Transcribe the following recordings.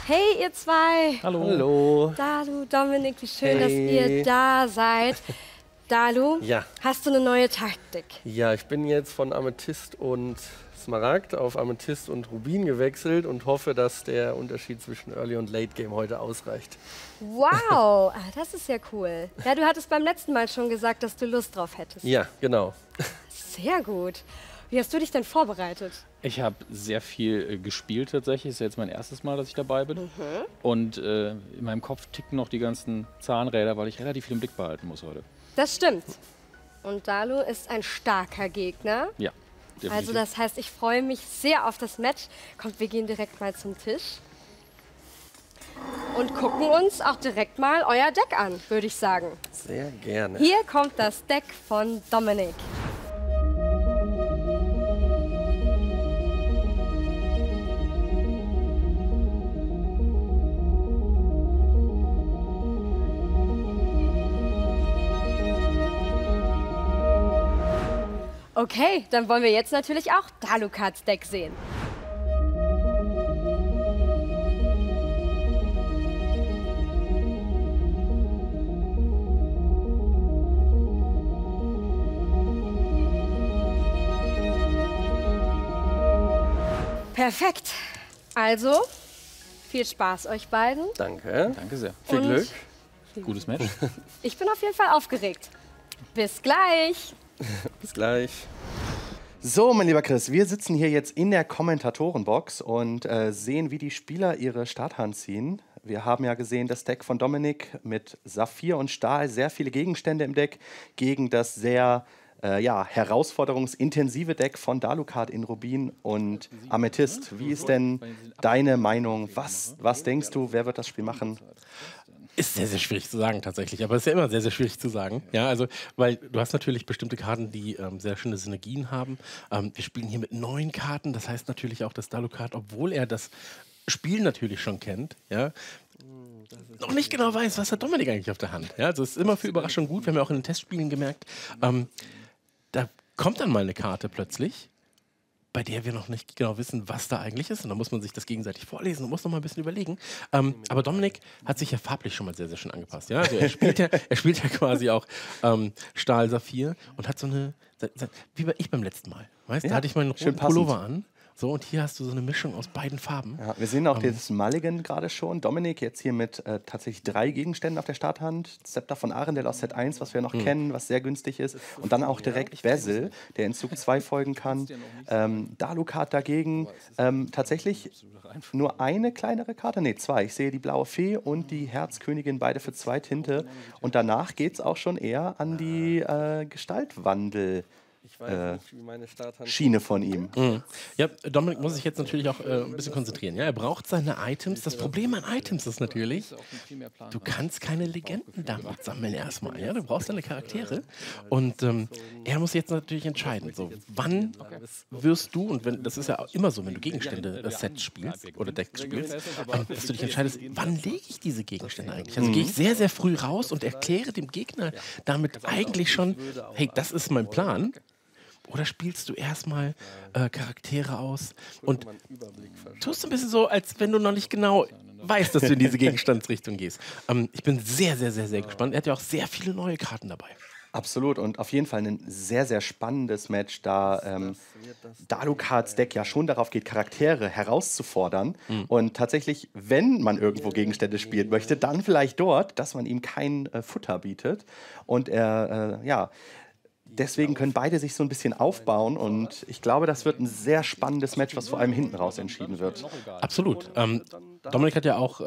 Hey, ihr zwei. Hallo. Hallo. Dalu, Dominik, wie schön, dass ihr da seid. Dalu, Ja. hast du eine neue Taktik? Ja, ich bin jetzt von Amethyst und Smaragd auf Amethyst und Rubin gewechselt und hoffe, dass der Unterschied zwischen Early und Late Game heute ausreicht. Wow, das ist ja cool. Ja, du hattest beim letzten Mal schon gesagt, dass du Lust drauf hättest. Ja, genau. Sehr gut. Wie hast du dich denn vorbereitet? Ich habe sehr viel gespielt tatsächlich. Ist ja jetzt mein erstes Mal, dass ich dabei bin. Und in meinem Kopf ticken noch die ganzen Zahnräder, weil ich relativ viel im Blick behalten muss heute. Das stimmt. Und Dalu ist ein starker Gegner. Ja, definitiv. Also das heißt, ich freue mich sehr auf das Match. Kommt, wir gehen direkt mal zum Tisch. Und gucken uns auch direkt mal euer Deck an, würde ich sagen. Sehr gerne. Hier kommt das Deck von Dominik. Okay, dann wollen wir jetzt natürlich auch Dalukards Deck sehen. Perfekt. Also, viel Spaß euch beiden. Danke. Danke sehr. Viel Und Glück. Gutes Match. Ich bin auf jeden Fall aufgeregt. Bis gleich. Bis gleich. So, mein lieber Chris, wir sitzen hier jetzt in der Kommentatorenbox und sehen, wie die Spieler ihre Starthand ziehen. Wir haben ja gesehen, das Deck von Dominik mit Saphir und Stahl, sehr viele Gegenstände im Deck gegen das sehr herausforderungsintensive Deck von Dalukard in Rubin und Amethyst. Wie ist denn deine Meinung? Was denkst du, wer wird das Spiel machen? Ist sehr, sehr schwierig zu sagen tatsächlich, aber es ist ja immer sehr, sehr schwierig zu sagen. Ja, also, weil du hast natürlich bestimmte Karten, die sehr schöne Synergien haben. Wir spielen hier mit 9 Karten, das heißt natürlich auch, dass Dalukard, obwohl er das Spiel natürlich schon kennt, ja, noch nicht genau weiß, was hat Dominik eigentlich auf der Hand. Ja, also es ist immer für Überraschung gut, wir haben ja auch in den Testspielen gemerkt, da kommt dann mal eine Karte plötzlich, bei der wir noch nicht genau wissen, was da eigentlich ist. Und da muss man sich das gegenseitig vorlesen und muss noch mal ein bisschen überlegen. Aber Dominik hat sich ja farblich schon mal sehr, sehr schön angepasst. Ja? Also er spielt ja quasi auch Stahl, Saphir und hat so eine, wie ich beim letzten Mal. Weißt du, da hatte ich meinen roten Pullover an. So, und hier hast du so eine Mischung aus beiden Farben. Ja, wir sehen auch dieses Mulligan gerade schon. Dominik jetzt hier mit tatsächlich 3 Gegenständen auf der Starthand. Zepter von Arendelle aus Set 1, was wir noch kennen, was sehr günstig ist. Und dann auch direkt Basil, der in Zug 2 folgen kann. Dalukard dagegen tatsächlich nur eine kleinere Karte. Ne, 2. Ich sehe die blaue Fee und die Herzkönigin, beide für 2 Tinte. Und danach geht es auch schon eher an die Gestaltwandel. Ich weiß nicht, wie meine Starthand Schiene von ihm. Ja, Dominik muss sich jetzt natürlich auch ein bisschen konzentrieren. Ja? Er braucht seine Items. Das Problem an Items ist natürlich, du kannst keine Legenden damit sammeln erstmal. Ja? Du brauchst deine Charaktere. Und er muss jetzt natürlich entscheiden, so, wann wirst du, und das ist ja auch immer so, wenn du Gegenstände Set spielst oder Deck spielst, dass du dich entscheidest, wann lege ich diese Gegenstände eigentlich? Also gehe ich sehr, sehr früh raus und erkläre dem Gegner damit eigentlich schon, hey, das ist mein Plan. Oder spielst du erstmal Charaktere aus und tust ein bisschen so, als wenn du noch nicht genau weißt, dass du in diese Gegenstandsrichtung gehst. Ich bin sehr, sehr, sehr, sehr gespannt. Er hat ja auch sehr viele neue Karten dabei. Absolut und auf jeden Fall ein sehr, sehr spannendes Match, da Dalukards Deck ja schon darauf geht, Charaktere herauszufordern. Und tatsächlich, wenn man irgendwo Gegenstände spielen möchte, dann vielleicht dort, dass man ihm kein Futter bietet. Und er, deswegen können beide sich so ein bisschen aufbauen und ich glaube, das wird ein sehr spannendes Match, was vor allem hinten raus entschieden wird. Absolut. Dominik hat ja auch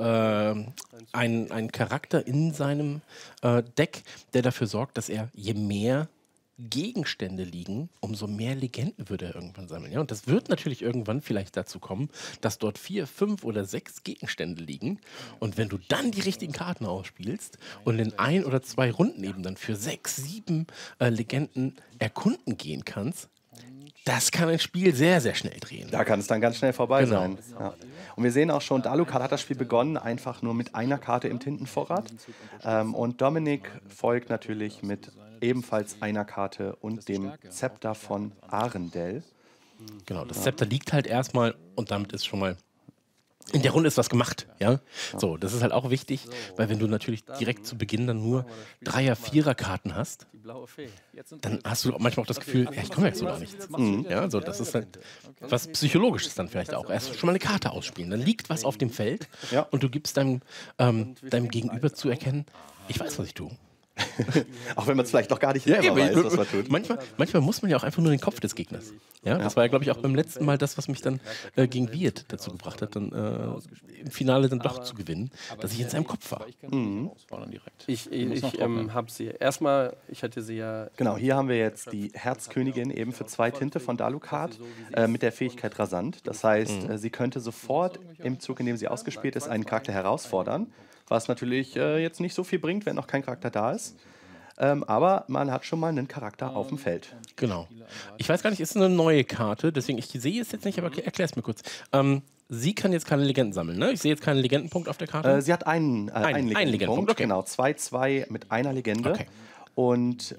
einen Charakter in seinem Deck, der dafür sorgt, dass er, je mehr Gegenstände liegen, umso mehr Legenden würde er irgendwann sammeln. Ja? Und das wird natürlich irgendwann vielleicht dazu kommen, dass dort 4, 5 oder 6 Gegenstände liegen. Und wenn du dann die richtigen Karten ausspielst und in 1 oder 2 Runden eben dann für 6, 7 Legenden erkunden gehen kannst, das kann ein Spiel sehr, sehr schnell drehen. Da kann es dann ganz schnell vorbei sein. Ja. Und wir sehen auch schon, Dalukard hat das Spiel begonnen, einfach nur mit einer Karte im Tintenvorrat. Und Dominik folgt natürlich mit ebenfalls einer Karte und dem Zepter von Arendelle. Genau, das Zepter liegt halt erstmal und damit ist schon mal in der Runde ist was gemacht, ja. So, das ist halt auch wichtig, weil wenn du natürlich direkt zu Beginn dann nur 3er, 4er Karten hast, dann hast du manchmal auch das Gefühl, ja, ich komme jetzt so gar nichts. Ja, so, das ist halt was Psychologisches dann vielleicht auch. Erst schon mal eine Karte ausspielen, dann liegt was auf dem Feld und du gibst deinem Gegenüber zu erkennen, ich weiß, was ich tue. Auch wenn man es vielleicht noch gar nicht selber weiß, was man tut. Manchmal muss man ja auch einfach nur den Kopf des Gegners. Ja, das war ja, glaube ich, auch beim letzten Mal das, was mich dann gegen Wirt dazu gebracht hat, dann im Finale dann doch zu gewinnen, dass ich in seinem Kopf war. Ich habe sie erstmal, ich hatte sie ja... Genau, hier haben wir jetzt die Herzkönigin eben für 2 Tinte von Dalukat mit der Fähigkeit Rasant. Das heißt, sie könnte sofort im Zug, in dem sie ausgespielt ist, einen Charakter herausfordern, was natürlich jetzt nicht so viel bringt, wenn noch kein Charakter da ist. Aber man hat schon mal einen Charakter auf dem Feld. Genau. Ich weiß gar nicht, ist es eine neue Karte, deswegen, ich sehe es jetzt nicht, aber erklär es mir kurz. Sie kann jetzt keine Legenden sammeln, ne? Ich sehe jetzt keinen Legendenpunkt auf der Karte. Sie hat einen Legendenpunkt, okay. Genau, 2/2 mit einer Legende. Okay. Und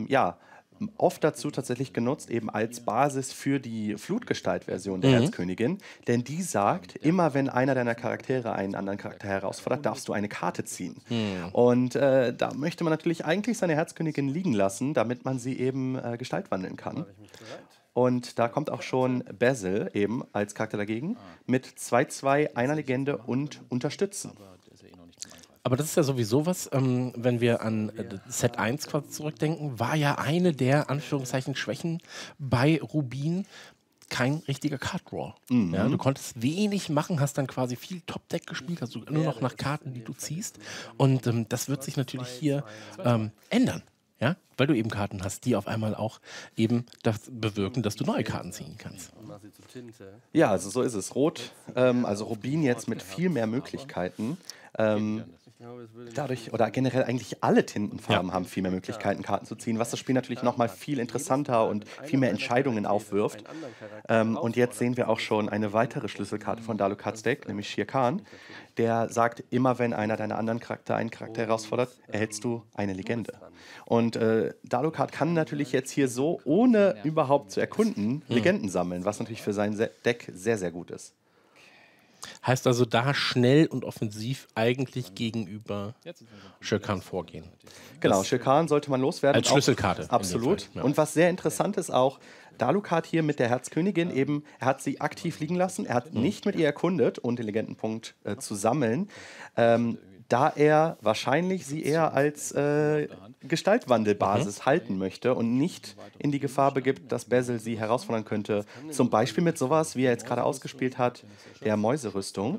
oft dazu tatsächlich genutzt, eben als Basis für die Flutgestalt-Version der Herzkönigin. Denn die sagt, immer wenn einer deiner Charaktere einen anderen Charakter herausfordert, darfst du eine Karte ziehen. Und da möchte man natürlich eigentlich seine Herzkönigin liegen lassen, damit man sie eben Gestalt wandeln kann. Und da kommt auch schon Basil eben als Charakter dagegen mit 2/2, einer Legende und Unterstützen. Aber das ist ja sowieso was, wenn wir an Set 1 quasi zurückdenken, war ja eine der Anführungszeichen Schwächen bei Rubin kein richtiger Card Draw. Ja, du konntest wenig machen, hast dann quasi viel Top-Deck gespielt, hast du nur noch nach Karten, die du ziehst. Und das wird sich natürlich hier ändern. Ja, weil du eben Karten hast, die auf einmal auch eben das bewirken, dass du neue Karten ziehen kannst. Ja, also so ist es. Rot, also Rubin jetzt mit viel mehr Möglichkeiten. Dadurch, oder generell eigentlich alle Tintenfarben haben viel mehr Möglichkeiten, Karten zu ziehen, was das Spiel natürlich nochmal viel interessanter und viel mehr Entscheidungen aufwirft. Und jetzt sehen wir auch schon eine weitere Schlüsselkarte von Dalukats Deck, nämlich Shere Khan, der sagt, immer wenn einer deiner anderen Charakter einen Charakter herausfordert, erhältst du eine Legende. Und Dalukat kann natürlich jetzt hier so, ohne überhaupt zu erkunden, Legenden sammeln, was natürlich für sein Deck sehr, sehr gut ist. Heißt also, da schnell und offensiv eigentlich gegenüber Shere Khan vorgehen. Genau, Shere Khan sollte man loswerden. Als Schlüsselkarte. Absolut. Ja. Und was sehr interessant ist auch, Dalukat hier mit der Herzkönigin eben, er hat sie aktiv liegen lassen, er hat nicht mit ihr erkundet, um den Legendenpunkt zu sammeln, da er wahrscheinlich sie eher als Gestaltwandelbasis halten möchte und nicht in die Gefahr begibt, dass Basil sie herausfordern könnte. Zum Beispiel mit sowas, wie er jetzt gerade ausgespielt hat, der Mäuserüstung.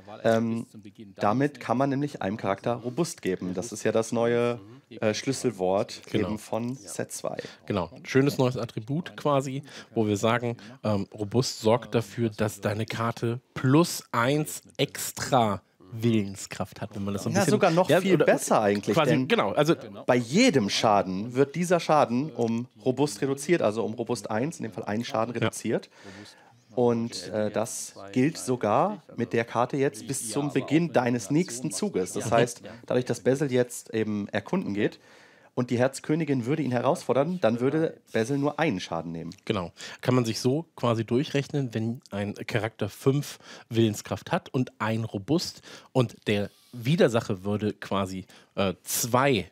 Damit kann man nämlich einem Charakter robust geben. Das ist ja das neue Schlüsselwort eben von Set 2. Genau, schönes neues Attribut quasi, wo wir sagen, robust sorgt dafür, dass deine Karte +1 extra Willenskraft hat, wenn man das so ein bisschen... sogar noch viel besser eigentlich. Quasi, denn genau, also bei jedem Schaden wird dieser Schaden um robust reduziert, also um robust 1, in dem Fall einen Schaden reduziert. Und das gilt sogar mit der Karte jetzt bis zum Beginn deines nächsten Zuges. Das heißt, dadurch, dass Basil jetzt eben erkunden geht und die Herzkönigin würde ihn herausfordern, dann würde Basil nur einen Schaden nehmen. Genau. Kann man sich so quasi durchrechnen, wenn ein Charakter 5 Willenskraft hat und ein robust und der Widersacher würde quasi mit 2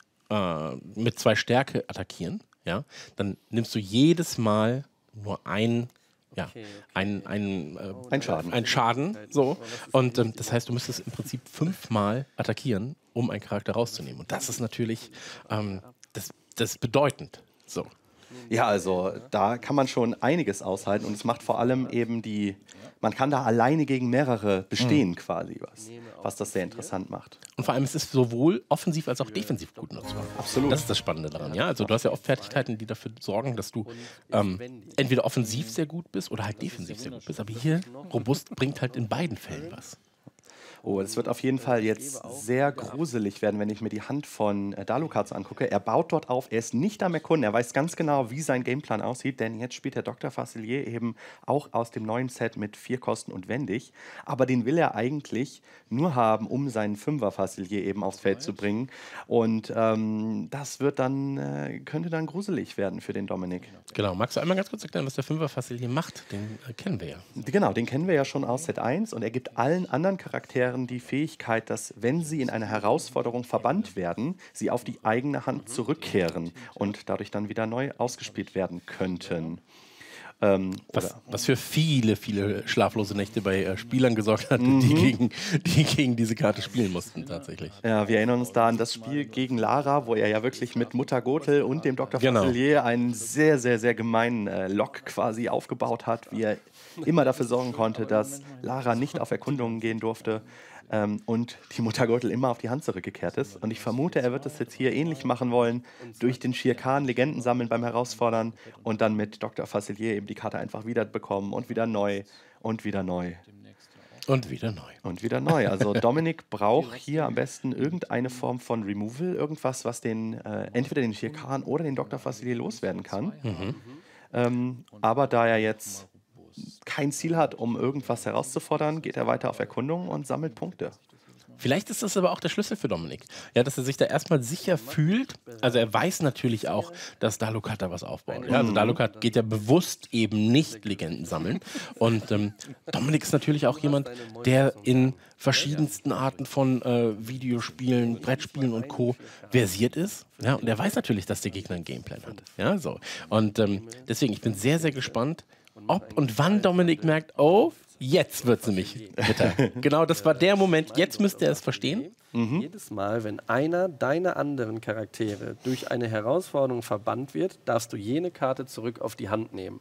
Stärke attackieren, ja, dann nimmst du jedes Mal nur einen Schaden. So. Und das heißt, du müsstest im Prinzip 5-mal attackieren, um einen Charakter rauszunehmen. Und das ist natürlich das ist bedeutend. So. Ja, also da kann man schon einiges aushalten und es macht vor allem eben man kann da alleine gegen mehrere bestehen quasi, was das sehr interessant macht. Und vor allem ist es sowohl offensiv als auch defensiv gut nutzbar. Absolut. Das ist das Spannende daran. Ja? Also du hast ja oft Fertigkeiten, die dafür sorgen, dass du entweder offensiv sehr gut bist oder halt defensiv sehr gut bist. Aber hier robust bringt halt in beiden Fällen was. Oh, es wird auf jeden Fall jetzt sehr gruselig werden, wenn ich mir die Hand von Dalukad so angucke. Er baut dort auf, er ist nicht am Erkunden, er weiß ganz genau, wie sein Gameplan aussieht, denn jetzt spielt der Dr. Facilier eben auch aus dem neuen Set mit 4 Kosten und wendig. Aber den will er eigentlich nur haben, um seinen 5er Facilier eben aufs Feld zu bringen. Und das wird dann, könnte dann gruselig werden für den Dominik. Genau, magst du einmal ganz kurz erklären, was der 5er Facilier macht? Den kennen wir ja. Genau, den kennen wir ja schon aus Set 1 und er gibt allen anderen Charakteren die Fähigkeit, dass, wenn sie in einer Herausforderung verbannt werden, sie auf die eigene Hand zurückkehren und dadurch dann wieder neu ausgespielt werden könnten. Was für viele, viele schlaflose Nächte bei Spielern gesorgt hat, die gegen diese Karte spielen mussten tatsächlich. Ja, wir erinnern uns da an das Spiel gegen Lara, wo er ja wirklich mit Mutter Gothel und dem Dr. Facilier einen sehr, sehr, sehr gemeinen Lock quasi aufgebaut hat, wie er immer dafür sorgen konnte, dass Lara nicht auf Erkundungen gehen durfte. Und die Mutter Gothel immer auf die Hand zurückgekehrt ist. Und ich vermute, er wird das jetzt hier ähnlich machen wollen, durch den Shere Khan Legenden sammeln beim Herausfordern und dann mit Dr. Facilier eben die Karte einfach wieder bekommen und wieder neu und wieder neu. Und wieder neu. Und wieder neu. Also Dominik braucht hier am besten irgendeine Form von Removal, irgendwas, was entweder den Shere Khan oder den Dr. Facilier loswerden kann. Aber da er jetzt kein Ziel hat, um irgendwas herauszufordern, geht er weiter auf Erkundung und sammelt Punkte. Vielleicht ist das aber auch der Schlüssel für Dominik. Ja, dass er sich da erstmal sicher fühlt. Also er weiß natürlich auch, dass Dalukad da was aufbaut. Ja, also Dalukad geht ja bewusst eben nicht Legenden sammeln. Und Dominik ist natürlich auch jemand, der in verschiedensten Arten von Videospielen, Brettspielen und Co. versiert ist. Ja, und er weiß natürlich, dass der Gegner einen Gameplan hat. Ja, so. Und deswegen, ich bin sehr, sehr gespannt, ob und wann Dominik merkt, oh, jetzt wird es nämlich bitter. Genau, das war der Moment. Jetzt müsste er es verstehen. Jedes Mal, wenn einer deiner anderen Charaktere durch eine Herausforderung verbannt wird, darfst du jene Karte zurück auf die Hand nehmen.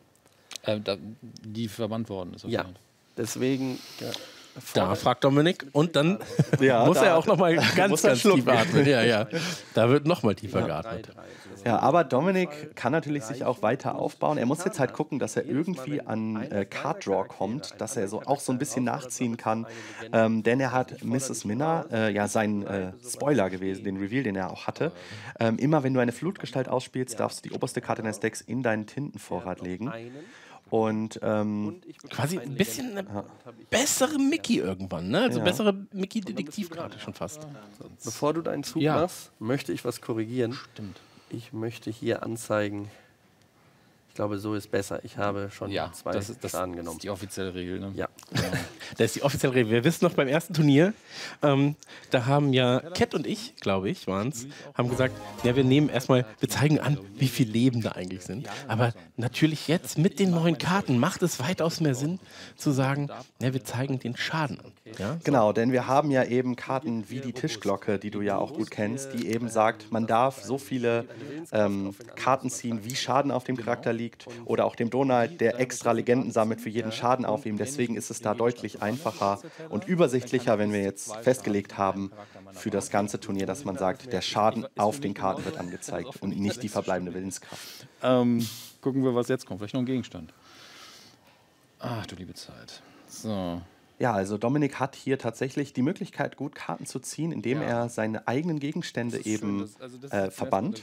Die verbannt worden ist. Ja, deswegen... Da fragt Dominik und dann Ja, muss da er auch nochmal ganz tief schlucken. atmen. Ja. Da wird nochmal tiefer geatmet. Ja, aber Dominik kann natürlich sich auch weiter aufbauen. Er muss jetzt halt gucken, dass er irgendwie an Card Draw kommt, dass er auch so ein bisschen nachziehen kann. Denn er hat Mrs. Minna, ja sein Spoiler gewesen, den Reveal, den er auch hatte. Immer wenn du eine Flutgestalt ausspielst, darfst du die oberste Karte deines Decks in deinen Tintenvorrat legen. Und quasi ein bisschen eine bessere Mickey irgendwann, ne? Also bessere Mickey-Detektivkarte schon fast. Bevor du deinen Zug machst, möchte ich was korrigieren. Stimmt. Ich möchte hier anzeigen, ich glaube, so ist besser. Ich habe schon 2 Schaden genommen. Das ist die offizielle Regel, ne? Ja. Das ist die offizielle Regel. Wir wissen noch beim ersten Turnier, da haben ja Cat und ich, glaube ich, waren es, haben gesagt, ja, wir zeigen an, wie viel Leben da eigentlich sind. Aber natürlich jetzt mit den neuen Karten macht es weitaus mehr Sinn zu sagen, ja, wir zeigen den Schaden an. Ja? genau, denn wir haben ja eben Karten wie die Tischglocke, die du ja auch gut kennst, die eben sagt, man darf so viele Karten ziehen, wie Schaden auf dem Charakter liegt. Oder auch dem Donald, der extra Legenden sammelt für jeden Schaden auf ihm. Deswegen ist es da deutlich einfacher und übersichtlicher, wenn wir jetzt festgelegt haben für das ganze Turnier, dass man sagt, der Schaden auf den Karten wird angezeigt und nicht die verbleibende Willenskraft. Gucken wir, was jetzt kommt. Vielleicht noch ein Gegenstand. Ach, du liebe Zeit. So. Ja, also Dominik hat hier tatsächlich die Möglichkeit, gut Karten zu ziehen, indem er seine eigenen Gegenstände eben verbannt.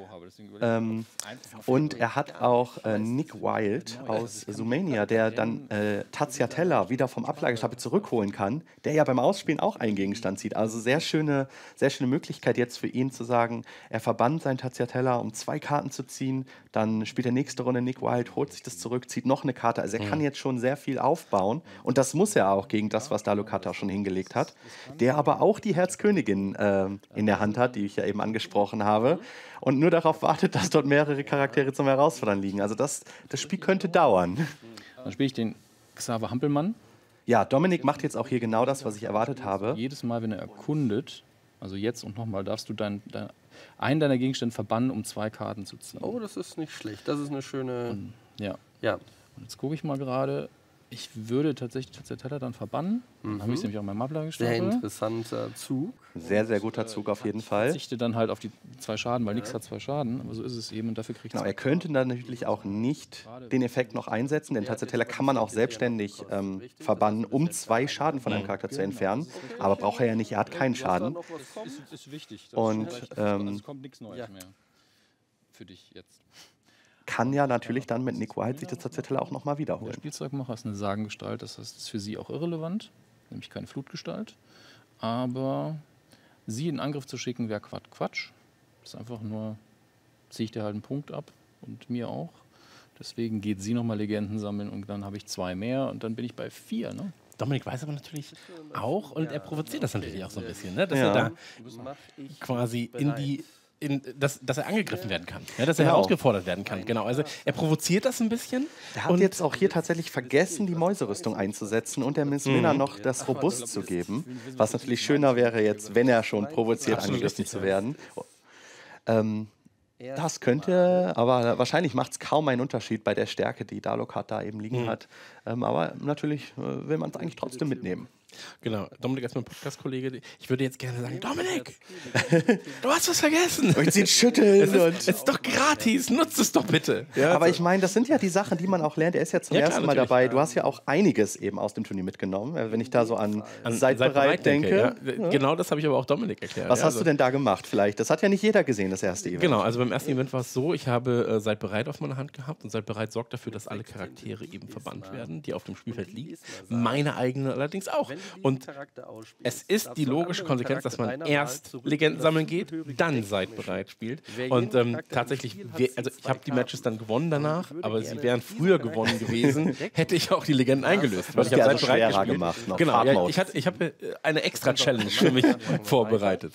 Und er hat auch Nick Wild aus Zoomania, der dann Taziatella wieder vom Ablagestapel zurückholen kann, der ja beim Ausspielen auch einen Gegenstand zieht. Also sehr schöne Möglichkeit jetzt für ihn zu sagen, er verbannt seinen Taziatella, um 2 Karten zu ziehen, dann spielt er nächste Runde Nick Wild, holt sich das zurück, zieht noch eine Karte. Also er kann jetzt schon sehr viel aufbauen und das muss er auch gegen das, was Dalukad schon hingelegt hat, der aber auch die Herzkönigin in der Hand hat, die ich ja eben angesprochen habe und nur darauf wartet, dass dort mehrere Charaktere zum Herausfordern liegen. Also das Spiel könnte dauern. Dann spiele ich den Xaver Hampelmann. Ja, Dominik macht jetzt auch hier genau das, was ich erwartet habe. Jedes Mal, wenn er erkundet, also jetzt und nochmal, darfst du einen deiner Gegenstände verbannen, um 2 Karten zu ziehen. Oh, das ist nicht schlecht. Das ist eine schöne... Ja. Ja. Und jetzt gucke ich mal gerade, Ich würde tatsächlich Tazetella dann verbannen. Dann habe ich es nämlich auch in meinem Mapler Sehr gestapelt. interessanter Zug. Sehr, sehr guter Zug auf jeden Fall. Verzichte dann halt auf die 2 Schaden, weil nichts hat 2 Schaden. Aber so ist es eben und dafür kriegt Genau, er könnte dann natürlich auch nicht den Effekt noch einsetzen, denn Tazetella kann man auch selbstständig verbannen, um 2 Schaden von einem Charakter zu entfernen. Aber braucht er ja nicht, er hat keinen Schaden. ist wichtig. Und es kommt nichts Neues mehr für dich jetzt. kann ja natürlich dann mit Nick White sich das Tazetella auch nochmal Der wiederholen. Spielzeugmacher ist eine Sagengestalt, das heißt, es ist für sie auch irrelevant, nämlich keine Flutgestalt. Aber sie in Angriff zu schicken, wäre Quatsch. Das ist einfach nur, ziehe ich dir halt einen Punkt ab und mir auch. Deswegen geht sie nochmal Legenden sammeln und dann habe ich 2 mehr und dann bin ich bei 4. Ne? Dominik weiß aber natürlich auch und er provoziert das natürlich auch so ein bisschen, ne? Dass Ja. er da Mach ich quasi dass er angegriffen werden kann, ja, dass er Genau. herausgefordert werden kann. Genau, also er provoziert das ein bisschen. Er hat jetzt auch hier tatsächlich vergessen, die Mäuserüstung einzusetzen und der Miss Minna noch das Robust zu geben. Was natürlich schöner wäre jetzt, wenn er schon provoziert, Absolut angegriffen richtig, zu werden. Das könnte, aber wahrscheinlich macht es kaum einen Unterschied bei der Stärke, die Dalokart da eben liegen hat. Aber natürlich will man es eigentlich trotzdem mitnehmen. Genau, Dominik als mein Podcast-Kollege, ich würde jetzt gerne sagen, Dominik, du hast was vergessen. Und sie schütteln Es ist doch gratis, nutzt es doch bitte. Ja, aber so. ich meine, das sind ja die Sachen, die man auch lernt. Er ist ja zum Ja, klar, ersten Mal natürlich. dabei. Du hast ja auch einiges eben aus dem Turnier mitgenommen. Wenn ich da so an Seid bereit denke. Ja. Genau das habe ich aber auch Dominik erklärt. Was ja, hast du denn da gemacht vielleicht? Das hat ja nicht jeder gesehen, das erste Event. Genau, also beim ersten Event war es so, ich habe Seid bereit auf meiner Hand gehabt und Seid bereit sorgt dafür, dass alle Charaktere eben verbannt werden, die auf dem Spielfeld liegen. Meine eigene allerdings auch. Und es ist die logische Konsequenz, dass man erst Legenden sammeln geht, dann Seid bereit spielt. Und tatsächlich, also ich habe die Matches dann gewonnen danach, aber sie wären früher gewonnen gewesen, hätte ich auch die Legenden eingelöst. Weil hast ich die habe also Seid bereit schwerer gespielt. gemacht, noch Genau, Hard ja, Mode. ich habe eine extra Challenge für mich vorbereitet.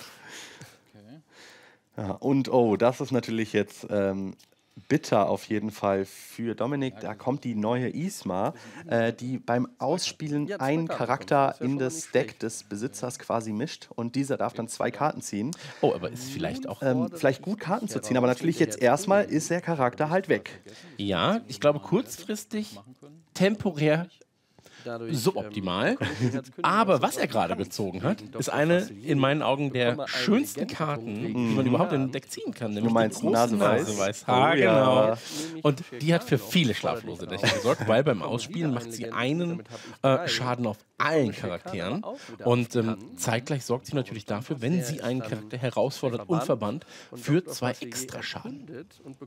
Ja, und oh, das ist natürlich jetzt bitter auf jeden Fall für Dominik. Da kommt die neue Isma, die beim Ausspielen einen Charakter in das Deck des Besitzers quasi mischt und dieser darf dann 2 Karten ziehen. Oh, aber ist vielleicht auch... Vielleicht gut Karten zu ziehen, aber natürlich jetzt erstmal ist der Charakter halt weg. Ja, ich glaube kurzfristig, temporär suboptimal. Aber was er gerade gezogen hat, ist eine in meinen Augen der schönsten Karten, die man überhaupt in ein Deck ziehen kann. Nämlich Du meinst die große Naseweiß? Naseweiß. Oh ja. Genau. Und die hat für viele schlaflose Nächte gesorgt, weil beim Ausspielen macht sie einen Schaden auf allen Charakteren und zeitgleich sorgt sie natürlich dafür, wenn sie einen Charakter herausfordert und verbannt, für 2 extra Schaden.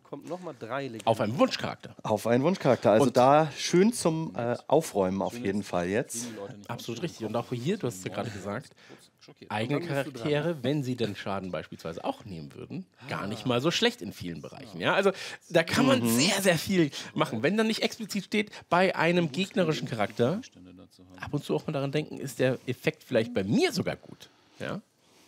Auf einem Wunschcharakter. Auf einen Wunschcharakter. Also Und- da schön zum Aufräumen auf jeden Fall jetzt. Absolut richtig. Und auch hier, du hast es ja gerade gesagt, eigene Charaktere, wenn sie den Schaden beispielsweise auch nehmen würden, gar nicht mal so schlecht in vielen Bereichen. Ja, also da kann man sehr, sehr viel machen. Wenn dann nicht explizit steht, bei einem gegnerischen Charakter, ab und zu auch mal daran denken, ist der Effekt vielleicht bei mir sogar gut. Ja?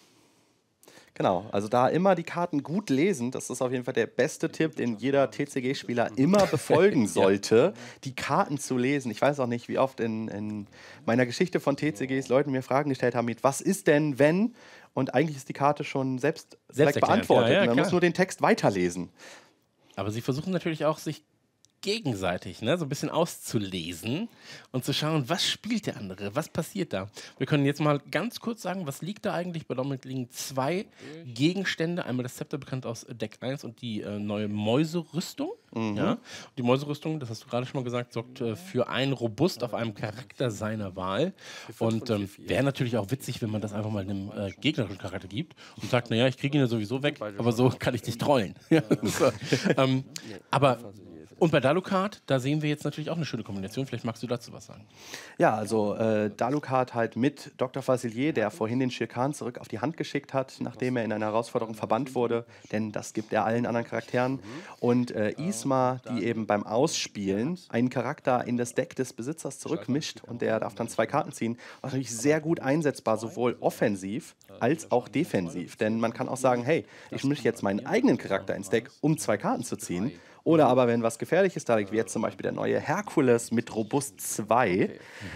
Genau, also da immer die Karten gut lesen, das ist auf jeden Fall der beste Tipp, den jeder TCG-Spieler immer befolgen sollte, die Karten zu lesen. Ich weiß auch nicht, wie oft in meiner Geschichte von TCGs Leute mir Fragen gestellt haben mit, was ist denn, wenn? Und eigentlich ist die Karte schon selbst direkt erklärend. beantwortet. Ja, Man klar. muss nur den Text weiterlesen. Aber sie versuchen natürlich auch, sich gegenseitig so ein bisschen auszulesen und zu schauen, was spielt der andere, was passiert da. Wir können jetzt mal ganz kurz sagen, was liegt da eigentlich? Bei Dominik liegen 2 Gegenstände, einmal das Zepter, bekannt aus Deck 1 und die neue Mäuserüstung. Ja? Und die Mäuserüstung, das hast du gerade schon mal gesagt, sorgt für einen Robust auf einem Charakter seiner Wahl und wäre natürlich auch witzig, wenn man das einfach mal einem gegnerischen Charakter gibt und sagt, naja, ich kriege ihn ja sowieso weg, aber so kann ich dich trollen. Ja, so. Aber und bei Dalokart, da sehen wir jetzt natürlich auch eine schöne Kombination. Vielleicht magst du dazu was sagen. Ja, also Dalokart halt mit Dr. Facilier, der vorhin den Shirkan zurück auf die Hand geschickt hat, nachdem er in einer Herausforderung verbannt wurde, denn das gibt er allen anderen Charakteren. Und Isma, die eben beim Ausspielen einen Charakter in das Deck des Besitzers zurückmischt und der darf dann 2 Karten ziehen. Was natürlich sehr gut einsetzbar, sowohl offensiv als auch defensiv. Denn man kann auch sagen, hey, ich mische jetzt meinen eigenen Charakter ins Deck, um 2 Karten zu ziehen. Oder aber, wenn was Gefährliches da liegt, wie jetzt zum Beispiel der neue Herkules mit Robust 2,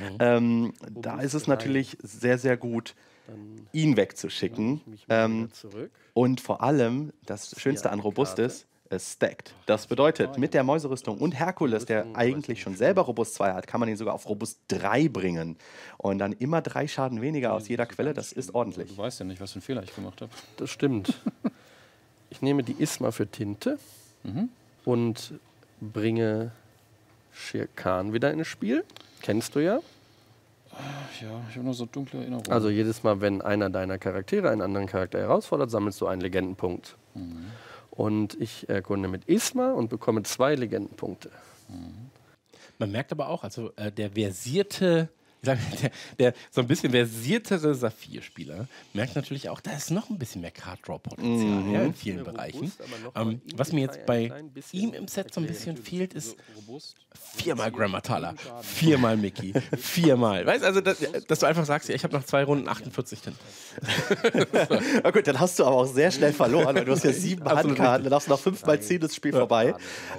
da ist es natürlich sehr, sehr gut, ihn wegzuschicken. Und vor allem, das Schönste an Robust ist, stacked. Das bedeutet, mit der Mäuserüstung und Herkules, der eigentlich schon selber Robust 2 hat, kann man ihn sogar auf Robust 3 bringen. Und dann immer 3 Schaden weniger aus jeder Quelle, das ist ordentlich. Du weißt ja nicht, was für einen Fehler ich gemacht habe. Das stimmt. Ich nehme die Isma für Tinte und bringe Shere Khan wieder ins Spiel. Kennst du ja. Ja, ich habe nur so dunkle Erinnerungen. Also jedes Mal, wenn einer deiner Charaktere einen anderen Charakter herausfordert, sammelst du einen Legendenpunkt. Und ich erkunde mit Isma und bekomme 2 Legendenpunkte. Man merkt aber auch, also der versierte, der so ein bisschen versiertere Saphir-Spieler merkt natürlich auch, da ist noch ein bisschen mehr Card-Draw-Potenzial ja, in vielen Bereichen. Was mir jetzt bei ihm im Set so ein bisschen fehlt, ist 4-mal Grammatala, 4-mal Mickey, 4-mal. Weißt du, also, dass du einfach sagst, ja, ich habe nach 2 Runden 48 Tinte. Na gut, dann hast du aber auch sehr schnell verloren, weil du hast ja 7 Handkarten, dann darfst du noch 5-mal ziehen, das Spiel vorbei.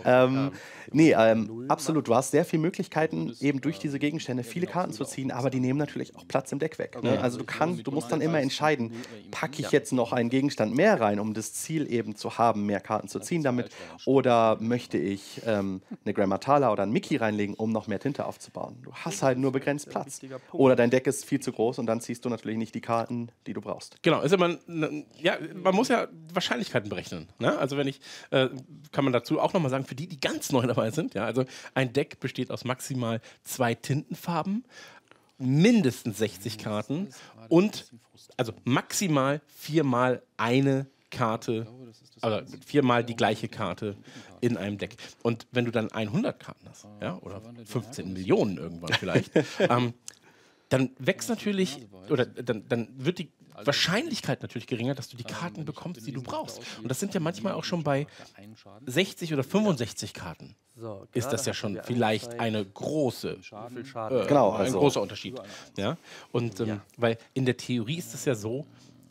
Absolut. Du hast sehr viele Möglichkeiten, eben durch diese Gegenstände viele Karten zu ziehen, aber die nehmen natürlich auch Platz im Deck weg. Ne? Also du musst dann immer entscheiden, packe ich jetzt noch einen Gegenstand mehr rein, um das Ziel eben zu haben, mehr Karten zu ziehen damit, oder möchte ich eine Grammatala oder einen Mickey reinlegen, um noch mehr Tinte aufzubauen. Du hast halt nur begrenzt Platz. Oder dein Deck ist viel zu groß und dann ziehst du natürlich nicht die Karten, die du brauchst. Genau, ist immer, ja, man muss ja Wahrscheinlichkeiten berechnen. Ne? Also wenn ich, kann man dazu auch nochmal sagen, für die, die ganz neu dabei sind, ja, also ein Deck besteht aus maximal 2 Tintenfarben, mindestens 60 Karten und also maximal 4-mal eine Karte, also 4-mal die gleiche Karte in einem Deck. Und wenn du dann 100 Karten hast, ja, oder 15 Millionen irgendwann vielleicht, dann wächst natürlich, oder dann wird die Wahrscheinlichkeit natürlich geringer, dass du die Karten bekommst, die du brauchst. Und das sind ja manchmal auch schon bei 60 oder 65 Karten. Ist das ja schon vielleicht eine große, ein großer Unterschied. Ja? Und weil in der Theorie ist es ja so,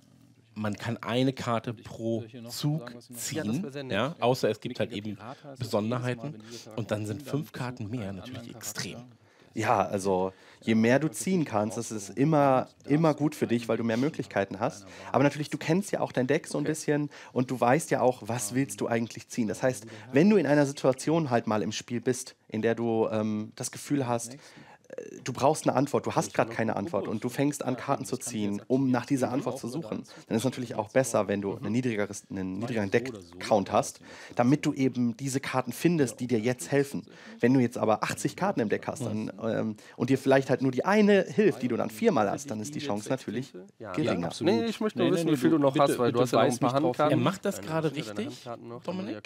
man kann eine Karte pro Zug ziehen, ja, außer es gibt halt eben Besonderheiten. Und dann sind 5 Karten mehr natürlich extrem. Ja, also je mehr du ziehen kannst, das ist immer gut für dich, weil du mehr Möglichkeiten hast. Aber natürlich, du kennst ja auch dein Deck so ein bisschen und du weißt ja auch, was willst du eigentlich ziehen. Das heißt, wenn du in einer Situation halt mal im Spiel bist, in der du das Gefühl hast, du brauchst eine Antwort, du hast gerade keine Antwort und du fängst an, Karten zu ziehen, um nach dieser Antwort zu suchen, dann ist es natürlich auch besser, wenn du einen niedrigeren Deck-Count hast, damit du eben diese Karten findest, die dir jetzt helfen. Wenn du jetzt aber 80 Karten im Deck hast und dir vielleicht halt nur die eine hilft, die du dann 4-mal hast, dann ist die Chance natürlich geringer. Nee, ich möchte nur wissen, wie viel du noch hast, weil du hast ja noch ein paar Handkarten. Er macht das gerade richtig, Dominik,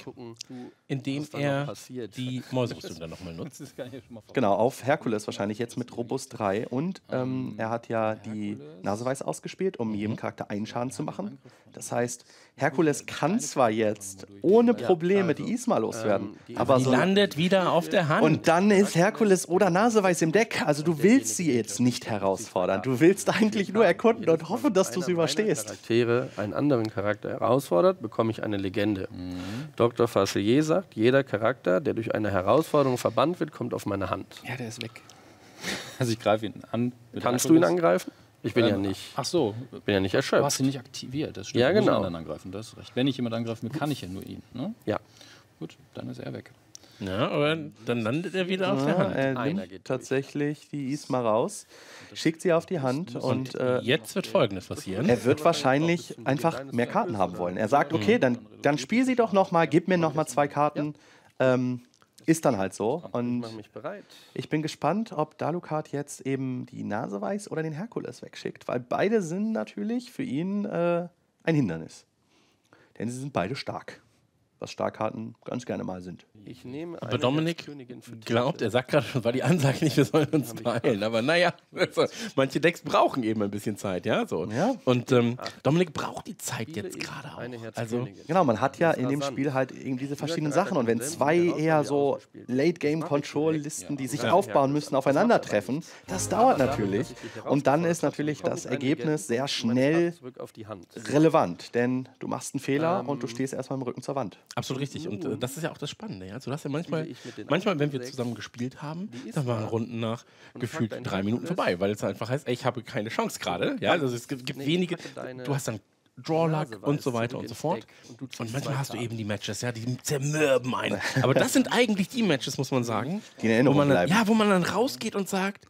indem er die Mäuserüstung dann nochmal nutzt. Genau, auf Herkules wahrscheinlich jetzt mit Robust 3 und er hat ja die Naseweiß ausgespielt, um jedem Charakter einen Schaden zu machen. Das heißt, Herkules kann zwar jetzt ohne Probleme die Isma loswerden, aber die landet wieder auf der Hand. Und dann ist Herkules oder Naseweiß im Deck. Also du willst sie jetzt nicht herausfordern. Du willst eigentlich nur erkunden und hoffen, dass du sie überstehst. Charaktere einen anderen Charakter herausfordert, bekomme ich eine Legende. Dr. Facilier sagt, jeder Charakter, der durch eine Herausforderung verbannt wird, kommt auf meine Hand. Ja, der ist weg. Also ich greife ihn an. Kannst du ihn angreifen? Ich bin ja nicht. Ach so. Bin ja nicht Du erschöpft. hast ihn nicht aktiviert. Das stimmt. Ja, Ich muss genau. jemanden angreifen, das ist recht. Wenn ich jemanden angreifen will, kann ich ja nur ihn. Ne? Ja. Gut, dann ist er weg. Ja, aber dann landet er wieder auf der Hand. Er nimmt tatsächlich die Isma raus, schickt sie auf die Hand und Jetzt wird Folgendes passieren. er wird wahrscheinlich einfach mehr Karten haben wollen. Er sagt, okay, dann spiel sie doch noch mal, gib mir noch mal 2 Karten. Ist dann halt so. Und Mach mich bereit. ich bin gespannt, ob Dalukat jetzt eben die Naseweiß oder den Herkules wegschickt, weil beide sind natürlich für ihn ein Hindernis. Denn sie sind beide stark. Was Starkkarten ganz gerne mal sind. Ich nehme Aber eine Dominik Herzkönigin für glaubt, er sagt gerade schon, war die Ansage nicht, wir sollen uns beeilen. Aber naja, also, manche Decks brauchen eben ein bisschen Zeit, ja. So. Ja. Und Dominik braucht die Zeit jetzt gerade auch. Also, Genau, man hat ja in dem Spiel halt eben diese verschiedenen Sachen und wenn 2 eher so Late-Game-Control-Listen, die sich aufbauen müssen, aufeinandertreffen, das dauert natürlich. Und dann ist natürlich das Ergebnis sehr schnell relevant, denn du machst einen Fehler und du stehst erstmal im Rücken zur Wand. absolut richtig. Und das ist ja auch das Spannende. Ja? Also, du hast ja manchmal, wenn wir zusammen gespielt haben, dann waren Runden nach gefühlt 3 Minuten vorbei, weil es einfach heißt, ey, ich habe keine Chance gerade. Ja? Also es gibt wenige. Du hast dann Drawluck und so weiter und so fort. Und manchmal hast du eben die Matches, ja, die zermürben einen. Aber das sind eigentlich die Matches, muss man sagen, Die in Erinnerung bleiben. wo man dann rausgeht und sagt,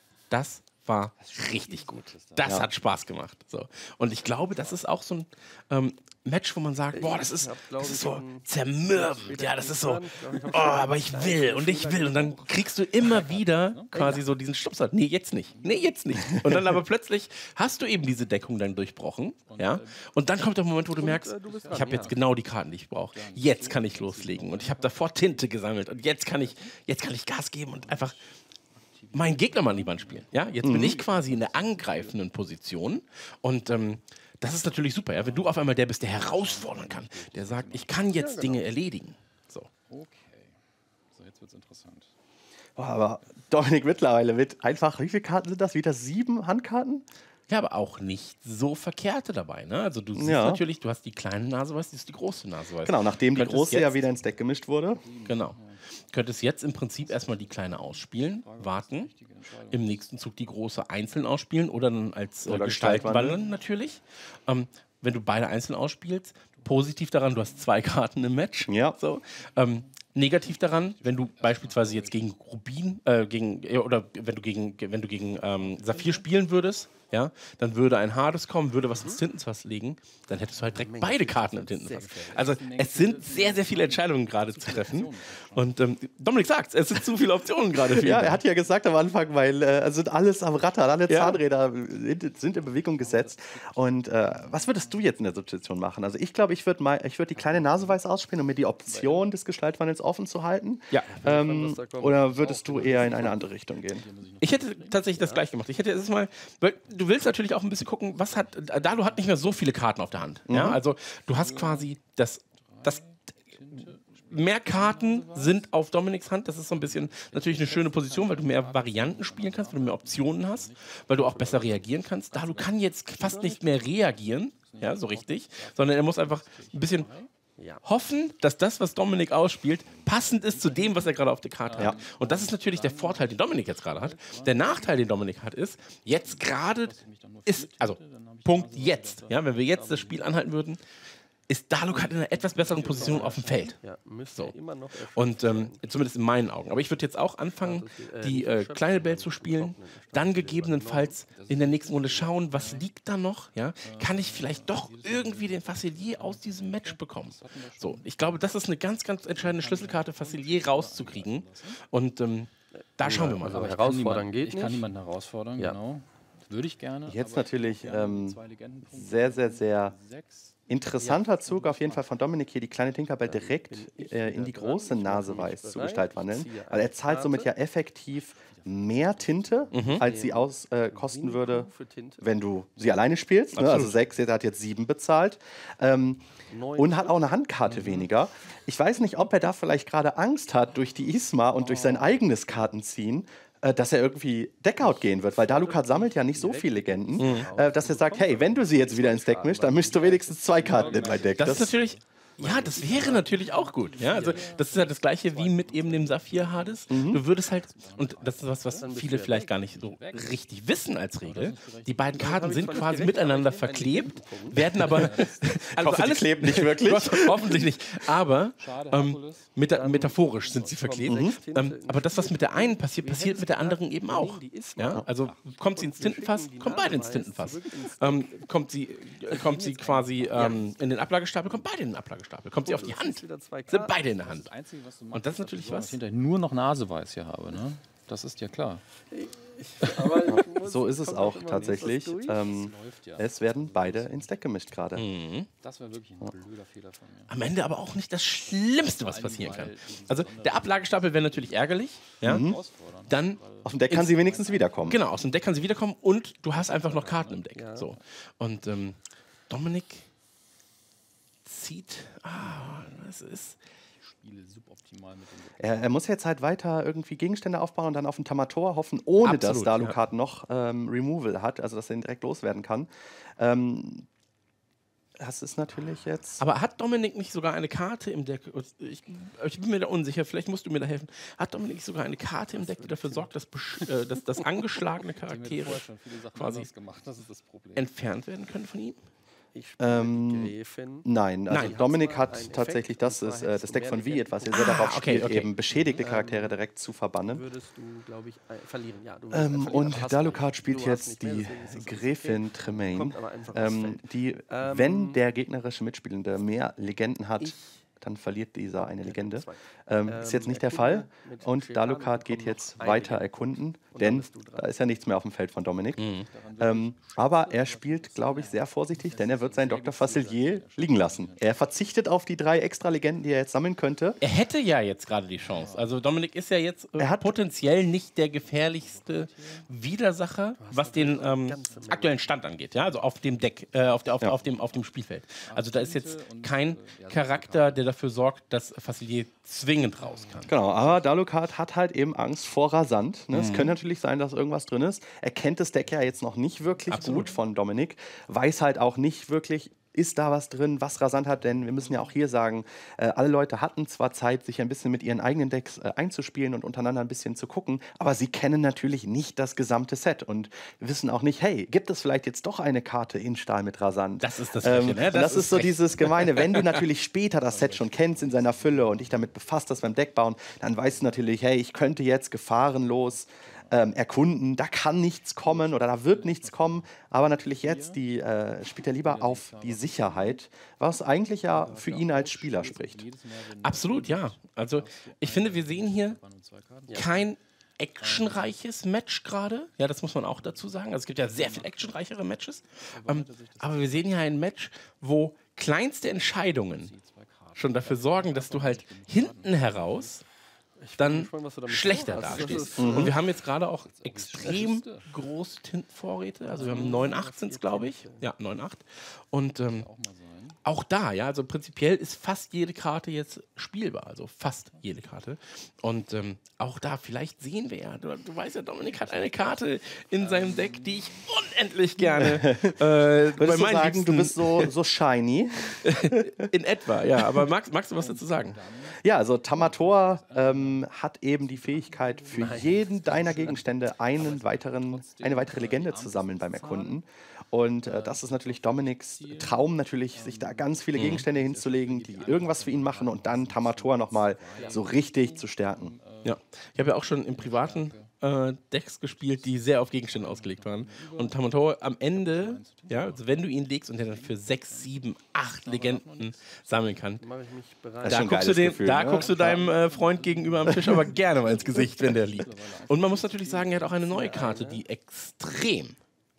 das war richtig gut. Das hat Spaß gemacht. So. Und ich glaube, das ist auch so ein Match, wo man sagt, boah, das ist so zermürbend. Ja, das ist so, oh, aber ich will. Und dann kriegst du immer wieder quasi so diesen Stupser. Nee, jetzt nicht. Nee, jetzt nicht. Und dann aber plötzlich hast du eben diese Deckung dann durchbrochen. Ja? Und dann kommt der Moment, wo du merkst, ich habe jetzt genau die Karten, die ich brauche. Jetzt kann ich loslegen. Und ich habe davor Tinte gesammelt. Und jetzt kann ich Gas geben und einfach meinen Gegner mal an die Wand spielen. Ja? Jetzt bin ich quasi in der angreifenden Position und das ist natürlich super, ja? Wenn du auf einmal der bist, der herausfordern kann, der sagt, ich kann jetzt Dinge erledigen. So. Okay. So, jetzt wird's interessant. Boah, aber Dominik mittlerweile mit einfach, wie viele Karten sind das? Wieder 7 Handkarten? Ja, aber auch nicht so verkehrte dabei. Ne? Also du siehst natürlich, du hast die kleine Nase, das ist die große Nase. Genau, nachdem die große ja wieder ins Deck gemischt wurde. Genau. Könntest jetzt im Prinzip erstmal die kleine ausspielen, warten, im nächsten Zug die große einzeln ausspielen oder dann als Gestaltwandeln natürlich. Wenn du beide einzeln ausspielst, positiv daran, du hast 2 Karten im Match. Ja. So. Negativ daran, wenn du beispielsweise jetzt gegen Rubin, oder wenn du gegen Saphir spielen würdest, ja, dann würde ein Hades kommen, würde was ins Tintenfass legen, dann hättest du halt direkt beide Karten im Tintenfass. Also es sind sehr, sehr viele Entscheidungen gerade zu treffen. Und Dominik sagt, es sind zu viele Optionen gerade für ihn. Ja, er hat ja gesagt am Anfang, weil es sind alles am Rattern, alle Zahnräder sind in Bewegung gesetzt. Und was würdest du jetzt in der Situation machen? Also ich glaube, ich würd die kleine Nase weiß ausspielen, um mir die Option des Gestaltwandels offen zu halten. Ja. Oder würdest du eher in eine andere Richtung gehen? Ich hätte tatsächlich das gleich gemacht. Ich hätte erstmal, weil du willst natürlich auch ein bisschen gucken, Dalu hat nicht mehr so viele Karten auf der Hand. Ja? Also du hast quasi mehr Karten sind auf Dominiks Hand. Das ist so ein bisschen natürlich eine schöne Position, weil du mehr Varianten spielen kannst, weil du mehr Optionen hast, weil du auch besser reagieren kannst. Dalu kann jetzt fast nicht mehr reagieren, ja, so richtig, sondern er muss einfach ein bisschen hoffen, dass das, was Dominik ausspielt, passend ist zu dem, was er gerade auf der Karte hat. Und das ist natürlich der Vorteil, den Dominik jetzt gerade hat. Der Nachteil, den Dominik hat, ist, jetzt gerade ist, also Punkt jetzt, ja, wenn wir jetzt das Spiel anhalten würden, ist Dalu gerade in einer etwas besseren Position auf dem Feld. So. Und zumindest in meinen Augen. Aber ich würde jetzt auch anfangen, die kleine Bell zu spielen, dann gegebenenfalls in der nächsten Runde schauen, was liegt da noch. Ja? Kann ich vielleicht doch irgendwie den Facilier aus diesem Match bekommen? So, ich glaube, das ist eine ganz, ganz entscheidende Schlüsselkarte, Facilier rauszukriegen. Und da schauen wir mal. Aber herausfordern geht nicht. Ich kann niemanden herausfordern, genau. Würde ich gerne. Jetzt natürlich sehr, sehr, sehr interessanter Zug auf jeden Fall von Dominik hier, die kleine Tinkerbell direkt in die große Nase weiß zu gestaltwandeln. Weil er zahlt somit ja effektiv mehr Tinte, als sie kosten würde, wenn du sie alleine spielst. Ne? Also 6, er hat jetzt 7 bezahlt. Und hat auch eine Handkarte weniger. Ich weiß nicht, ob er da vielleicht gerade Angst hat durch die Isma und durch sein eigenes Kartenziehen, dass er irgendwie Deckout gehen wird, weil Dalukat sammelt ja nicht so viele Legenden, dass er sagt, hey, wenn du sie jetzt wieder ins Deck mischst, dann mischst du wenigstens 2 Karten in mein Deck. Das ist natürlich, ja, das wäre natürlich auch gut. Ja? Also das ist ja das Gleiche wie mit eben dem Saphir Hades. Du würdest halt, und das ist was viele vielleicht gar nicht so richtig wissen als Regel, die beiden Karten sind quasi miteinander verklebt, werden aber, also alles klebt nicht wirklich. Hoffentlich nicht, aber metaphorisch sind sie verklebt. Aber das, was mit der einen passiert, passiert mit der anderen eben auch. Ja? Also kommt sie ins Tintenfass, kommt beide ins Tintenfass. Kommt sie quasi in den Ablagestapel, kommt beide in den Ablagestapel. Kommt sie auf die Hand, sind beide in der Hand. Und das ist natürlich was. Ich hinterher nur noch Naseweiß hier habe, ne? Das ist ja klar. So ist es auch tatsächlich. Es werden beide ins Deck gemischt gerade. Das wäre wirklich ein blöder Fehler von mir. Am Ende aber auch nicht das Schlimmste, was passieren kann. Also der Ablagestapel wäre natürlich ärgerlich. Ja? Dann aus dem Deck kann sie wenigstens wiederkommen. Genau, aus dem Deck kann sie wiederkommen und du hast einfach noch Karten im Deck. So. Und Dominik zieht. Das ist. Spiele suboptimal mit dem Er muss jetzt halt weiter irgendwie Gegenstände aufbauen und dann auf den Tamator hoffen, ohne Absolut, dass Dalukat noch Removal hat, also dass er ihn direkt loswerden kann. Das ist natürlich jetzt. Aber hat Dominik nicht sogar eine Karte im Deck? Ich bin mir da unsicher, vielleicht musst du mir da helfen. Hat Dominik nicht sogar eine Karte im Deck, die dafür sorgt, dass angeschlagene Charaktere quasi entfernt werden können von ihm? Ich spiele die Gräfin. Nein, also Nein. Dominik hat Einen tatsächlich, Effekt, das und ist zwar hättest das du Deck mehr von Viet, Legenden. was ja sehr darauf okay, spielt, okay. eben beschädigte Charaktere direkt zu verbannen. Würdest du, glaube ich, verlieren. Ja, du würdest verlieren, Und aber hast Dalukat nicht. spielt Du hast jetzt nicht mehr, die deswegen ist es Gräfin okay. Tremaine, Kommt aber einfach aufs Feld. die, wenn der gegnerische Mitspielende mehr Legenden hat, dann verliert dieser eine Legende. Ist jetzt nicht der Fall. Und Dalukat geht jetzt weiter erkunden, denn da ist ja nichts mehr auf dem Feld von Dominik. Aber er spielt, glaube ich, sehr vorsichtig, denn er wird seinen Dr. Facilier liegen lassen. Er verzichtet auf die 3 extra Legenden, die er jetzt sammeln könnte. Er hätte ja jetzt gerade die Chance. Also Dominik ist ja jetzt Er hat- potenziell nicht der gefährlichste Widersacher, was den aktuellen Stand angeht. Ja? Also auf dem Deck, auf dem Spielfeld. Also da ist jetzt kein Charakter, der dafür sorgt, dass Facilier zwingend raus kann. Genau, aber Dalukat hat halt eben Angst vor Rasant. Ne? Es könnte natürlich sein, dass irgendwas drin ist. Er kennt das Deck ja jetzt noch nicht wirklich gut von Dominik. Weiß halt auch nicht wirklich, ist da was drin, was Rasant hat, denn wir müssen ja auch hier sagen, alle Leute hatten zwar Zeit, sich ein bisschen mit ihren eigenen Decks einzuspielen und untereinander ein bisschen zu gucken, aber sie kennen natürlich nicht das gesamte Set und wissen auch nicht, hey, gibt es vielleicht jetzt doch eine Karte in Stahl mit Rasant? Das ist das Freche, ne? Und das ist so recht. dieses Gemeine, wenn du natürlich später das Set schon kennst in seiner Fülle und dich damit befasst hast beim Deckbauen, dann weißt du natürlich, hey, ich könnte jetzt gefahrenlos erkunden, da kann nichts kommen oder da wird nichts kommen, aber natürlich jetzt spielt er lieber auf die Sicherheit, was eigentlich ja für ihn als Spieler spricht. Absolut, ja. Also ich finde, wir sehen hier kein actionreiches Match gerade. Ja, das muss man auch dazu sagen. Also es gibt ja sehr viel actionreichere Matches. Aber wir sehen hier ein Match, wo kleinste Entscheidungen schon dafür sorgen, dass du halt hinten heraus dann schlechter dastehst. Und wir haben jetzt gerade auch extrem große Tintenvorräte. Also wir haben 9,8 sind es, glaube ich. Ja, 9,8. Und auch da, ja, also prinzipiell ist fast jede Karte jetzt spielbar. Also fast jede Karte. Und auch da, vielleicht sehen wir ja, du weißt ja, Dominik hat eine Karte in seinem Deck, die ich unendlich gerne Würdest bei du meinen sagen, Liebsten du bist so shiny? in etwa, ja. Aber magst du was dazu sagen? Ja, also Tamator hat eben die Fähigkeit, für jeden deiner Gegenstände eine weitere Legende zu sammeln beim Erkunden. Und das ist natürlich Dominiks Traum, natürlich, sich da ganz viele Gegenstände hinzulegen, die irgendwas für ihn machen und dann Tamator nochmal so richtig zu stärken. Ja, ich habe ja auch schon im privaten Decks gespielt, die sehr auf Gegenstände ausgelegt waren. Und Tamator am Ende, ja, also wenn du ihn legst und der dann für 6, 7, 8 Legenden sammeln kann, Mache ich mich bereit. Das ist da schon ein guckst du, geiles Gefühl, ne? guckst du deinem Freund gegenüber am Tisch aber gerne mal ins Gesicht, wenn der liegt. Und man muss natürlich sagen, er hat auch eine neue Karte, die extrem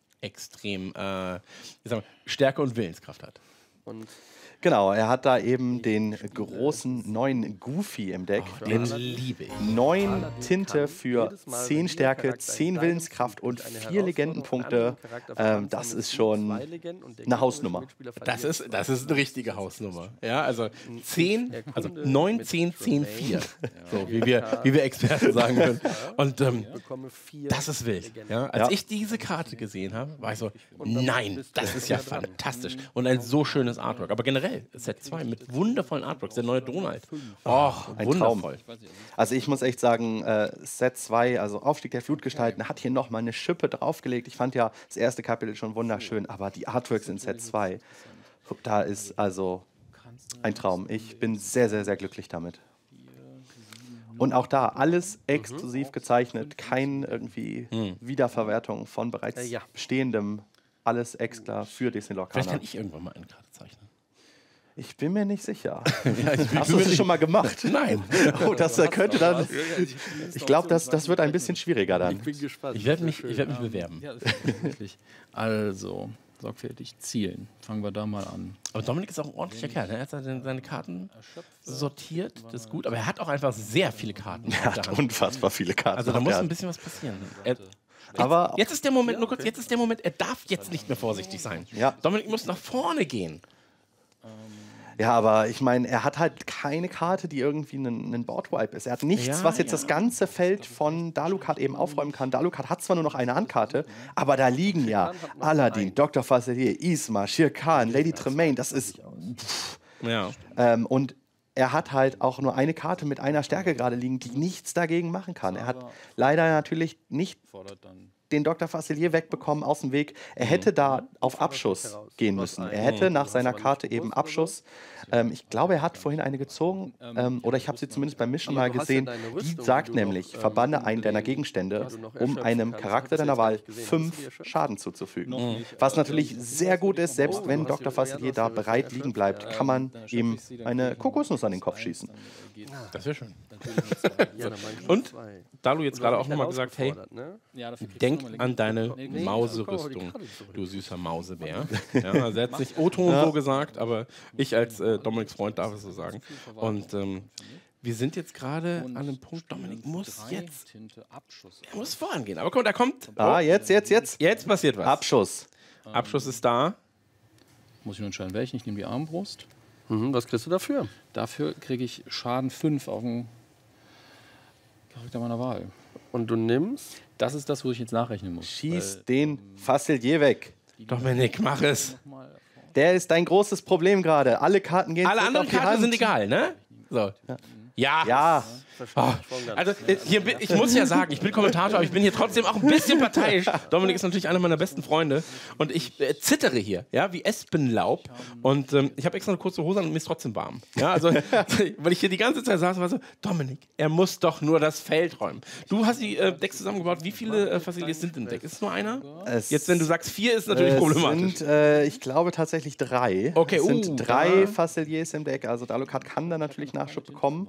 Stärke und Willenskraft hat. Und Genau, er hat da eben den großen neuen Goofy im Deck. Den liebe ich. 9 Tinte für 10 Stärke, 10 Willenskraft und 4 Legendenpunkte. Das ist schon eine Hausnummer. Das ist eine richtige Hausnummer. Ja, also 9, 10, 10, 4. So, wie wir Experten sagen würden. Und das ist wild. Ja, als ich diese Karte gesehen habe, war ich so, nein, das ist ja fantastisch. Und ein so schönes Artwork. Aber generell, Set 2 mit wundervollen Artworks, der neue Donald. Och, Ein wundervoll. Also ich muss echt sagen, Set 2, also Aufstieg der Flutgestalten, hat hier nochmal eine Schippe draufgelegt. Ich fand ja das erste Kapitel schon wunderschön, aber die Artworks in Set 2, da ist also ein Traum. Ich bin sehr, sehr, sehr glücklich damit. Und auch da alles exklusiv gezeichnet, keine irgendwie Wiederverwertung von bereits bestehendem, alles extra für Disney Vielleicht Lorcaner. kann ich irgendwann mal eine Karte zeichnen. Ich bin mir nicht sicher. ich Hast du das schon mal gemacht? Nein. Oh, das könnte dann. Ich glaube, das wird ein bisschen schwieriger dann. bin gespannt. Ich werde mich bewerben. Ja, selbstverständlich. Also, sorgfältig zielen. Fangen wir da mal an. Aber Dominik ist auch ein ordentlicher Kerl. Ne? Er hat seine Karten sortiert, das ist gut. Aber er hat auch einfach sehr viele Karten. Er hat unfassbar viele Karten. Also da auf muss der ein Hand. bisschen was passieren. Aber Jetzt ist der Moment, nur kurz, jetzt ist der Moment, er darf jetzt nicht mehr vorsichtig sein. Ja. Dominik muss nach vorne gehen. ja, aber ich meine, er hat halt keine Karte, die irgendwie ein Boardwipe ist. Er hat nichts, Ja, was jetzt ja. das ganze Feld von Dalukat eben aufräumen kann. Dalukat hat zwar nur noch eine Handkarte, aber da liegen ja Aladdin, Dr. Facilier, Isma, Shere Khan, Lady Tremaine. Das ist. Ja. Und er hat halt auch nur eine Karte mit einer Stärke gerade liegen, die nichts dagegen machen kann. Er hat leider natürlich nicht Fordert dann den Dr. Facilier wegbekommen aus dem Weg. Er hätte da auf Abschuss gehen müssen. Er hätte nach seiner Karte eben Abschuss. Ich glaube, er hat vorhin eine gezogen, oder ich habe sie zumindest beim Mischen mal gesehen. Die sagt nämlich, verbanne einen deiner Gegenstände, um einem Charakter deiner Wahl 5 Schaden zuzufügen. Was natürlich sehr gut ist, selbst wenn Dr. Facilier da bereit liegen bleibt, kann man ihm eine Kokosnuss an den Kopf schießen. Das wäre schön. Und da du jetzt gerade auch nochmal gesagt, hey, denk an deine Mauserüstung, du süßer Mausebär. Ja, also er hat es nicht O-Ton so gesagt, aber ich als Dominiks Freund darf es so sagen. Und wir sind jetzt gerade an einem Punkt, Dominik muss jetzt, er muss vorangehen. Aber guck, da kommt, Jetzt. jetzt passiert was. Abschuss. Abschuss ist da. Muss ich nur entscheiden, welchen. Ich nehme die Armbrust. Was kriegst du dafür? Dafür kriege ich Schaden 5 auf den Charakter meiner Wahl. Und du nimmst? Das ist das, wo ich jetzt nachrechnen muss. Schieß den Facilier weg. Dominik, mach es. Der ist dein großes Problem gerade. Alle Karten gehen Alle zurück anderen auf die Karten Hand. sind egal, ne? So. Ja. Ja. Oh, also ich muss ja sagen, ich bin Kommentator, aber ich bin hier trotzdem auch ein bisschen parteiisch. Dominik ist natürlich einer meiner besten Freunde und ich zittere hier, ja, wie Espenlaub. Und ich habe extra eine kurze Hose an und mir ist trotzdem warm. Ja, also, weil ich hier die ganze Zeit saß und war so, Dominik, er muss doch nur das Feld räumen. Du hast die Decks zusammengebaut. Wie viele Faciliers sind im Deck? Ist es nur einer? Jetzt, wenn du sagst 4, ist natürlich problematisch. Sind, ich glaube tatsächlich 3. Okay, es sind 3 Faciliers im Deck. Also Alucard kann da natürlich Nachschub bekommen.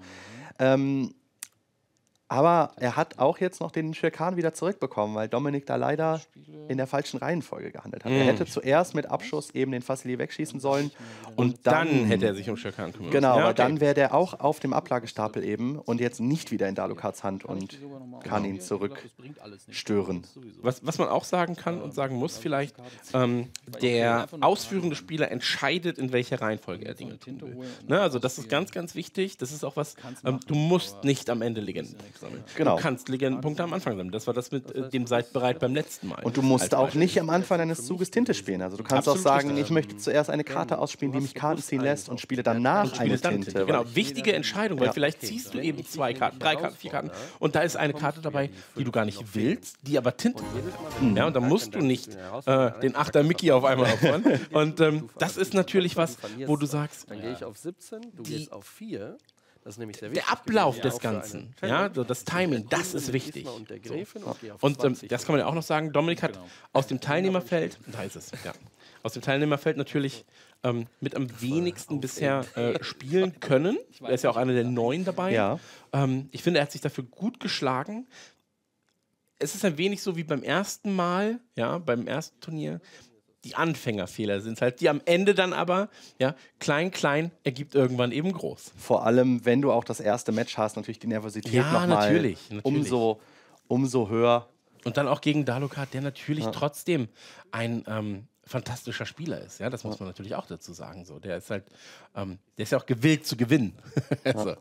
Aber er hat auch jetzt noch den Schirkan wieder zurückbekommen, weil Dominik da leider in der falschen Reihenfolge gehandelt hat. Er hätte zuerst mit Abschuss eben den Facilier wegschießen sollen. Und dann hätte er sich um Schirkan kümmern müssen. Genau, Ja, weil okay. dann wäre der auch auf dem Ablagestapel eben und jetzt nicht wieder in Dalucards Hand und kann ihn zurückstören. Was man auch sagen kann und sagen muss vielleicht, der ausführende Spieler entscheidet, in welcher Reihenfolge er Dinge tun will. Ne, also das ist ganz, ganz wichtig. Das ist auch was, du musst nicht am Ende Legenden sammeln. Genau. Du kannst Legendenpunkte am Anfang sammeln. Das war das mit dem Seid bereit beim letzten Mal. Und du musst Als auch Beispiel. nicht am Anfang deines Zuges Tinte spielen. Also du kannst Absolut auch sagen, richtig. ich möchte zuerst eine Karte ausspielen, die mich Karten ziehen lässt und spiele danach eine Spielst dann Tinte. Genau, wichtige Entscheidung, weil vielleicht ziehst du eben 2 Karten, 3 Karten, 4 Karten und da ist eine Karte dabei, die du gar nicht willst, die aber Tinte will. Ja, und dann musst du nicht den 8er Mickey auf einmal aufbauen. Und das ist natürlich was, wo du sagst, Dann gehe ich auf 17, du gehst auf 4. Das ist nämlich sehr wichtig. der Ablauf des Ganzen, ja, so das Timing, das ist wichtig. Und der Gräfin und gehe auf Und 20. das kann man ja auch noch sagen, Dominik hat aus dem Teilnehmerfeld, da ist es, ja, aus dem Teilnehmerfeld natürlich mit am wenigsten bisher spielen können. Er ist ja auch einer der 9 dabei. Ja. Ich finde, er hat sich dafür gut geschlagen. Es ist ein wenig so wie beim ersten Mal, ja, beim ersten Turnier. Die Anfängerfehler sind es halt, die am Ende dann aber, ja, klein ergibt irgendwann eben groß. Vor allem, wenn du auch das erste Match hast, natürlich die Nervosität Ja, nochmal natürlich. umso höher. Und dann auch gegen Dalucard, der natürlich trotzdem ein fantastischer Spieler ist. Ja, das muss man natürlich auch dazu sagen. So, der ist halt, der ist ja auch gewillt zu gewinnen. So.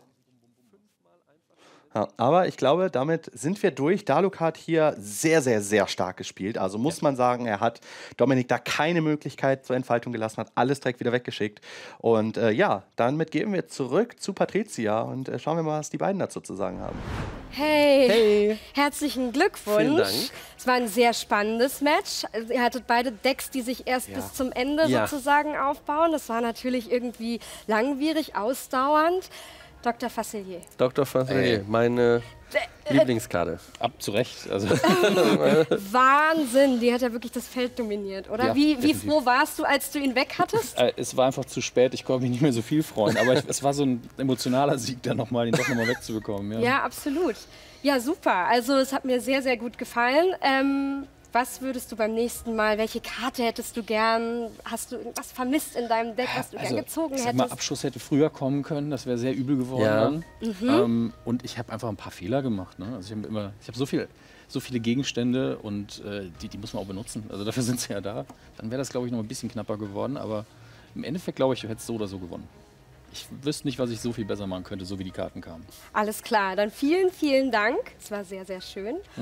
Ja, aber ich glaube, damit sind wir durch. Dalucard hier sehr, sehr, sehr stark gespielt. Also muss man sagen, er hat Dominik da keine Möglichkeit zur Entfaltung gelassen, hat alles direkt wieder weggeschickt. Und ja, damit gehen wir zurück zu Patricia und schauen wir mal, was die beiden dazu zu sagen haben. Hey, herzlichen Glückwunsch. Vielen Dank. Es war ein sehr spannendes Match. Also ihr hattet beide Decks, die sich erst bis zum Ende sozusagen aufbauen. Das war natürlich irgendwie langwierig, ausdauernd. Dr. Facilier. Dr. Facilier, meine Lieblingskarte. Zu Recht. Also, Wahnsinn, die hat ja wirklich das Feld dominiert, oder? Ja, wie definitiv. froh warst du, als du ihn weg hattest? es war einfach zu spät. Ich konnte mich nicht mehr so viel freuen. Aber es war so ein emotionaler Sieg, dann den doch nochmal wegzubekommen. Ja. Ja, absolut. Ja, super. Also es hat mir sehr, sehr gut gefallen. Was würdest du beim nächsten Mal, welche Karte hättest du gern? Hast du irgendwas vermisst in deinem Deck, was du gern gezogen ich sag mal, hättest? Abschuss hätte früher kommen können, das wäre sehr übel geworden Ja. dann. Und ich habe einfach ein paar Fehler gemacht. Ne? Also ich habe so viele Gegenstände und die muss man auch benutzen. Also dafür sind sie ja da. Dann wäre das, glaube ich, noch ein bisschen knapper geworden. Aber im Endeffekt, glaube ich, hätte es so oder so gewonnen. Ich wüsste nicht, was ich so viel besser machen könnte, so wie die Karten kamen. Alles klar, dann vielen, vielen Dank. Es war sehr, sehr schön.